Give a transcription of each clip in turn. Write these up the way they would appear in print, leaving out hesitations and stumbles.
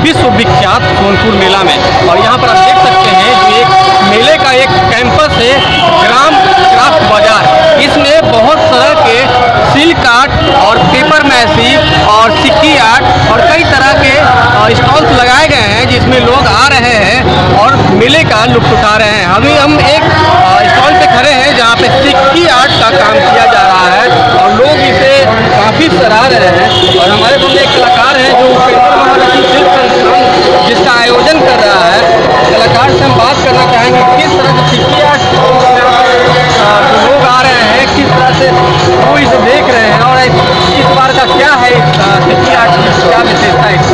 विश्व विख्यात सोनपुर मेला में। और यहाँ पर आप देख सकते हैं जो एक मेले का एक कैंपस है, ग्राम क्राफ्ट बाजार। इसमें बहुत तरह के सिल्क आर्ट और पेपर मैसी और सिक्की आर्ट और कई तरह के स्टॉल्स लगाए गए हैं, जिसमें लोग आ रहे हैं और मेले का लुत्फ उठा रहे हैं। अभी हम एक स्टॉल पे खड़े हैं जहाँ पे सिक्की आर्ट का काम किया जा रहा है और लोग इसे काफ़ी सराह रहे हैं। और हमारे सामने एक कलाकार है जो उपेंद्र महालक्ष्मी शिल्प संस्थान जिसका आयोजन कर रहा है। कलाकार से हम बात करना चाहेंगे किस तरह से सिक्की आर्ट जो लोग आ रहे हैं किस तरह से वो इसे देख रहे हैं और इस बार का क्या है सिक्की आर्ट की क्या विशेषता है।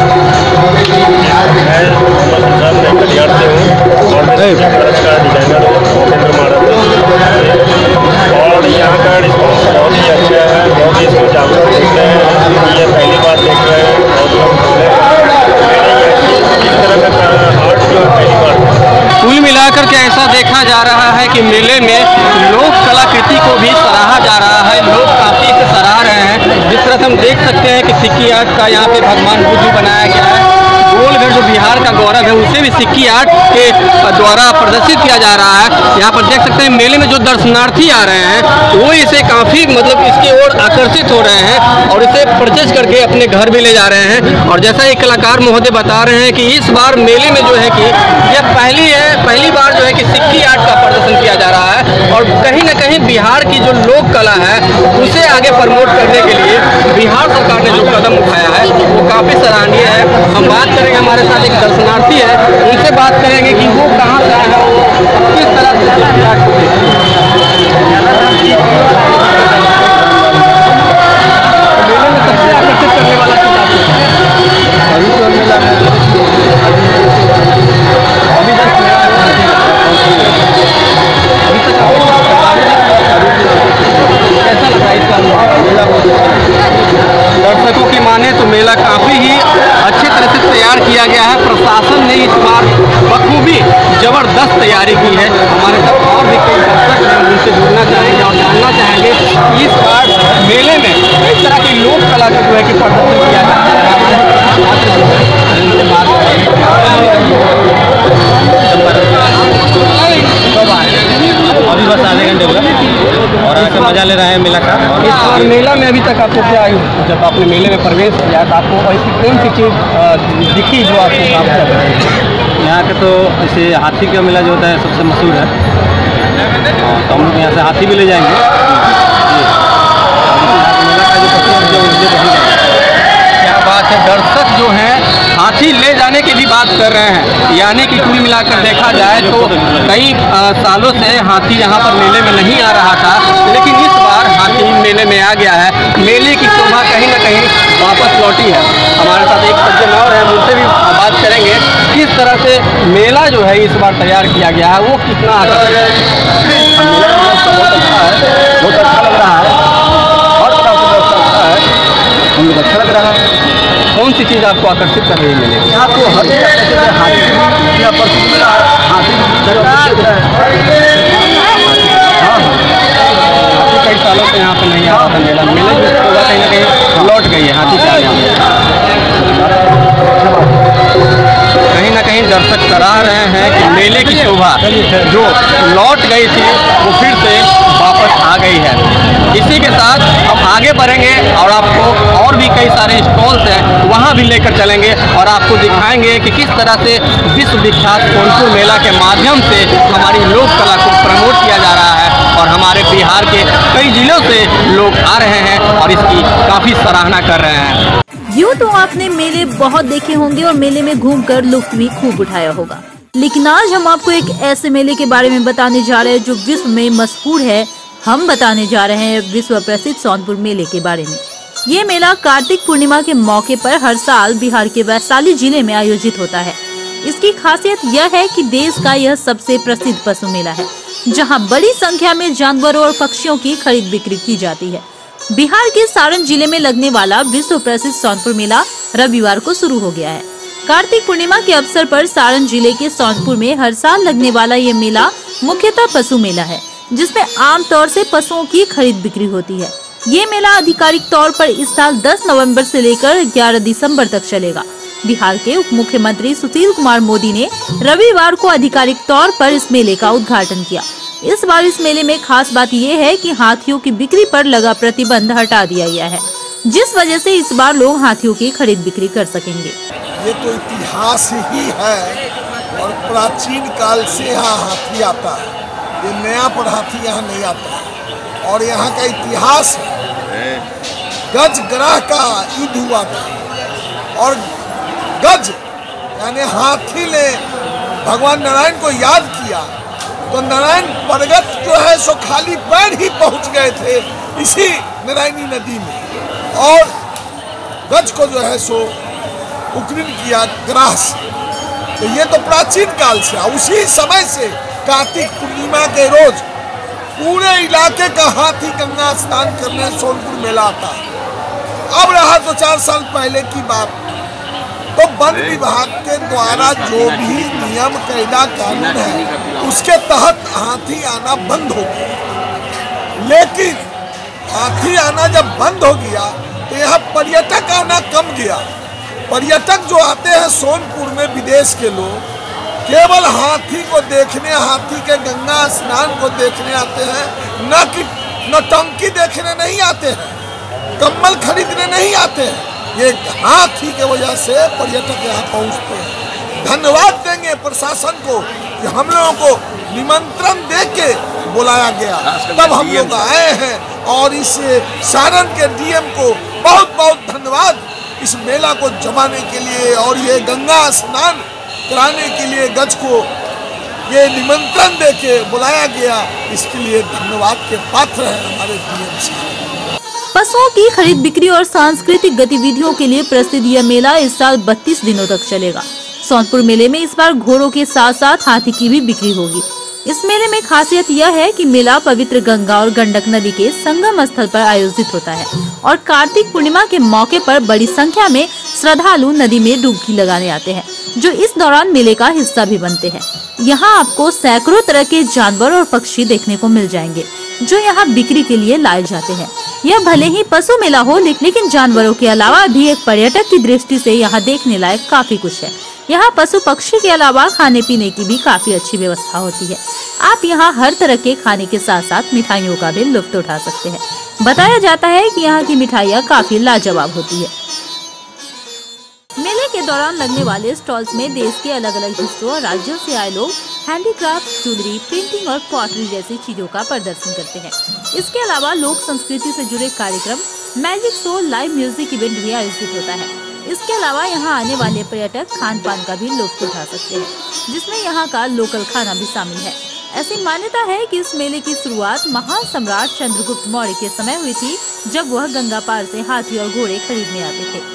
डिजाइनर उपेंद्र महालक्ष्मी और यहाँ का रिस्पॉन्स बहुत ही अच्छा है, बहुत ही इसको जागरूक करते हैं। ये पहली बार देख रहे हैं और इस तरह का आर्ट जो पहली बार। कुल मिलाकर के ऐसा देखा जा रहा है कि मेले में लोक कलाकृति को भी सराहा जा रहा है, लोग काफ़ी इसे सराह रहे हैं। जिस तरह से हम देख सकते हैं कि सिक्की आर्ट का यहाँ पे भगवान बुद्ध बनाया गया है। गोलघर जो बिहार का गौरव है उसे भी सिक्की आर्ट के द्वारा प्रदर्शित किया जा रहा है। यहाँ पर देख सकते हैं मेले में जो दर्शनार्थी आ रहे हैं वो इसे काफ़ी मतलब इसकी ओर आकर्षित हो रहे हैं और इसे परचेज करके अपने घर भी ले जा रहे हैं। और जैसा एक कलाकार महोदय बता रहे हैं कि इस बार मेले में जो है कि यह पहली बार जो है कि सिक्की आर्ट का प्रदर्शन किया जा रहा है और कहीं ना कहीं बिहार की जो लोक कला है उसे आगे प्रमोट करने के लिए बिहार सरकार ने जो कदम उठाया है वो काफ़ी सराहनीय है। हम बात करेंगे, हमारे साथ एक दर्शनार्थी है, उनसे बात करेंगे कि वो कहाँ से आए हैं, वो किस तरह से सिक्की आर्ट को देखते हैं। मेले में सबसे आकर्षित करने वाला चीज अभी तो मेला में अभी तक कैसा लगा इस बार मेला? दर्शकों की माने तो मेला काफ़ी ही अच्छे तरह से तैयार किया गया है। प्रशासन ने इस बार बखूबी जबरदस्त तैयारी की है। हमारे साथ और भी कई दर्शक हैं, उनसे जुड़ना चाहेंगे और जानना चाहेंगे कि इस बार मेले में किस तरह की लोक कला का जो है कि प्रदर्शन किया जा रहा है। अभी बस आधे घंटे हुआ और आके मजा ले रहे हैं मेला का। इस बार मेला में अभी तक आपको क्या, जब आपने मेले में प्रवेश किया तो आपको ऐसी कौन सी चीज़ दिखी जो आपको काम कर रही है? यहाँ के तो ऐसे हाथी का मेला जो होता है सबसे मशहूर है, तो हम लोग यहाँ से हाथी भी ले जाएंगे। क्या बात है, दर्शक जो हैं हाथी ले जाने की भी बात कर रहे हैं। यानी कि कुल मिलाकर देखा जाए तो कई सालों से हाथी यहाँ पर मेले में नहीं आ रहा था, लेकिन इस बार हाथी मेले में आ गया है। मेले की शोभा कहीं ना कहीं वापस लौटी है। हमारे साथ एक सज्जन और है, उनसे भी बात करेंगे किस तरह से मेला जो है इस बार तैयार किया गया है, वो कितना आकर्षक है। बहुत अच्छा है, बहुत अच्छा लग रहा है, हर तरह से बहुत अच्छा है, हम लोग अच्छा लग रहा है। कौन सी चीज़ आपको आकर्षित कर रही है मेले में? यहाँ तो हर हाथी कई सालों से यहाँ पे नहीं आ रहा था मेला, मेले में होगा कहीं ना कहीं लौट गई है हाथी से आने। कहीं ना कहीं दर्शक सराह रहे हैं कि मेले की शोभा जो लौट गई थी वो फिर से वापस आ गई है। इसी के साथ हम आगे बढ़ेंगे और आपको और भी कई सारे स्टॉल्स हैं वहाँ भी लेकर चलेंगे और आपको दिखाएंगे कि किस तरह से विश्व विख्यात सोनपुर मेला के माध्यम से हमारी लोक कला को प्रमोट किया जा रहा है और हमारे बिहार के कई जिलों से लोग आ रहे हैं और इसकी काफ़ी सराहना कर रहे हैं। यूँ तो आपने मेले बहुत देखे होंगे और मेले में घूमकर लुत्फ भी खूब उठाया होगा, लेकिन आज हम आपको एक ऐसे मेले के बारे में बताने जा रहे हैं जो विश्व में मशहूर है। हम बताने जा रहे हैं विश्व प्रसिद्ध सोनपुर मेले के बारे में। ये मेला कार्तिक पूर्णिमा के मौके पर हर साल बिहार के वैशाली जिले में आयोजित होता है। इसकी खासियत यह है कि देश का यह सबसे प्रसिद्ध पशु मेला है, जहां बड़ी संख्या में जानवरों और पक्षियों की खरीद बिक्री की जाती है। बिहार के सारण जिले में लगने वाला विश्व प्रसिद्ध सोनपुर मेला रविवार को शुरू हो गया है। कार्तिक पूर्णिमा के अवसर पर सारण जिले के सोनपुर में हर साल लगने वाला ये मेला मुख्यतः पशु मेला है, जिसमें आमतौर से पशुओं की खरीद बिक्री होती है। ये मेला आधिकारिक तौर पर इस साल 10 नवंबर से लेकर 11 दिसंबर तक चलेगा। बिहार के उप मुख्यमंत्री सुशील कुमार मोदी ने रविवार को आधिकारिक तौर पर इस मेले का उद्घाटन किया। इस बार इस मेले में खास बात यह है कि हाथियों की बिक्री पर लगा प्रतिबंध हटा दिया गया है, जिस वजह से इस बार लोग हाथियों की खरीद बिक्री कर सकेंगे। ये तो इतिहास ही है और प्राचीन काल से यहाँ हाथी आता है, ये नया पर हाथी यहाँ नहीं आता है। और यहाँ का इतिहास है, गज ग्रह का युद्ध हुआ था और गज यानी हाथी ने भगवान नारायण को याद किया तो नारायण पर्वत जो है सो खाली पैर ही पहुंच गए थे इसी नारायणी नदी में, और गज को जो है सो उग्रीन किया ग्राह से। तो ये तो प्राचीन काल से, उसी समय से कार्तिक पूर्णिमा के रोज पूरे इलाके का हाथी गंगा स्नान करने सोनपुर मेला आता है। अब रहा 2-4 साल पहले की बात, तो वन विभाग के द्वारा जो भी नियम कायदा कानून है उसके तहत हाथी आना बंद हो गया। लेकिन हाथी आना जब बंद हो गया तो यहाँ पर्यटक आना कम गया। पर्यटक जो आते हैं सोनपुर में विदेश के लोग केवल हाथी को देखने, हाथी के गंगा स्नान को देखने आते हैं, न कि नौटंकी देखने नहीं आते हैं, कम्बल खरीदने नहीं आते हैं। ये हाथी के वजह से पर्यटक यहाँ पहुँचते हैं। धन्यवाद देंगे प्रशासन को कि हम लोगों को निमंत्रण दे के बुलाया गया, तब हम लोग आए हैं। और इस सारण के डीएम को बहुत बहुत धन्यवाद इस मेला को जमाने के लिए और ये गंगा स्नान कराने के लिए गज को ये निमंत्रण देके बुलाया गया, इसके लिए धन्यवाद के पात्र हैं हमारे डीएम साहब। पशुओं की खरीद बिक्री और सांस्कृतिक गतिविधियों के लिए प्रसिद्ध यह मेला इस साल 32 दिनों तक चलेगा। सोनपुर मेले में इस बार घोड़ों के साथ साथ हाथी की भी बिक्री होगी। इस मेले में खासियत यह है कि मेला पवित्र गंगा और गंडक नदी के संगम स्थल पर आयोजित होता है और कार्तिक पूर्णिमा के मौके पर बड़ी संख्या में श्रद्धालु नदी में डुबकी लगाने आते हैं, जो इस दौरान मेले का हिस्सा भी बनते हैं। यहाँ आपको सैकड़ों तरह के जानवर और पक्षी देखने को मिल जाएंगे, जो यहाँ बिक्री के लिए लाए जाते हैं। यह भले ही पशु मेला हो, लेकिन जानवरों के अलावा भी एक पर्यटक की दृष्टि से यहाँ देखने लायक काफी कुछ है। यहाँ पशु पक्षी के अलावा खाने पीने की भी काफी अच्छी व्यवस्था होती है। आप यहाँ हर तरह के खाने के साथ साथ मिठाइयों का भी लुत्फ उठा सकते हैं। बताया जाता है कि यहाँ की मिठाइयाँ काफी लाजवाब होती है। मेले के दौरान लगने वाले स्टॉल्स में देश के अलग अलग हिस्सों और राज्यों से आए लोग हैंडीक्राफ्ट, ज्वेलरी, पेंटिंग और पॉटरी जैसी चीजों का प्रदर्शन करते हैं। इसके अलावा लोक संस्कृति से जुड़े कार्यक्रम, magic show, live music event भी आयोजित होता है। इसके अलावा यहाँ आने वाले पर्यटक खान पान का भी लुत्फ उठा सकते हैं, जिसमें यहाँ का लोकल खाना भी शामिल है। ऐसी मान्यता है कि इस मेले की शुरुआत महान सम्राट चंद्रगुप्त मौर्य के समय हुई थी, जब वह गंगा पार से हाथी और घोड़े खरीदने आते थे।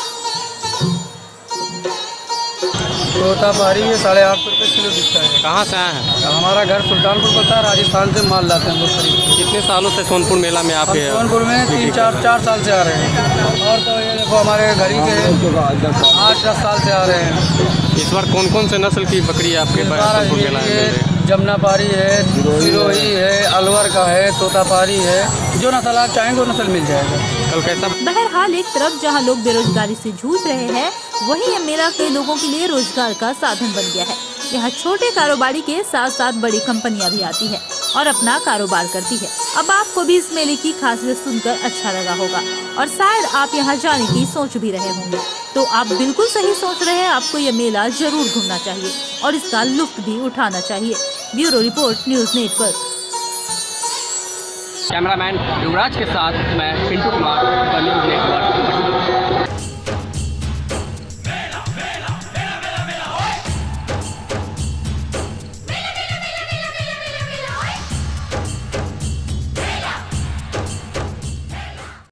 तोतापरी ये 850 रुपये किलो बिकता है। कहाँ से आए हैं? हमारा घर सुल्तानपुर पड़ता है, राजस्थान से माल लाते हैं लोग खरीद। कितने सालों से सोनपुर मेला में आप? सोनपुर में 3-4 साल से आ रहे हैं। और तो ये देखो हमारे घर ही के 8-10 साल से आ रहे हैं। इस बार कौन कौन से नस्ल की बकरी आपके सोनपुर मेला में? जमुनापारी है, सिरोही है, अलवर का है, तोतापारी है, जो नस्ल आप चाहेंगे वो नस्ल मिल जाएगा। कल कैसा? बहरहाल एक तरफ जहां लोग बेरोजगारी से जूझ रहे हैं, वहीं यह मेला कई लोगों के लिए रोजगार का साधन बन गया है। यहाँ छोटे कारोबारी के साथ साथ बड़ी कंपनियां भी आती है और अपना कारोबार करती है। अब आपको भी इस मेले की खासियत सुनकर अच्छा लगा होगा और शायद आप यहाँ जाने की सोच भी रहे होंगे। तो आप बिल्कुल सही सोच रहे हैं, आपको यह मेला जरूर घूमना चाहिए और इसका लुत्फ भी उठाना चाहिए। Bureau report, news network. Cameraman Yuvraj के साथ मैं पिंटू कुमार, न्यूज नेटवर्क।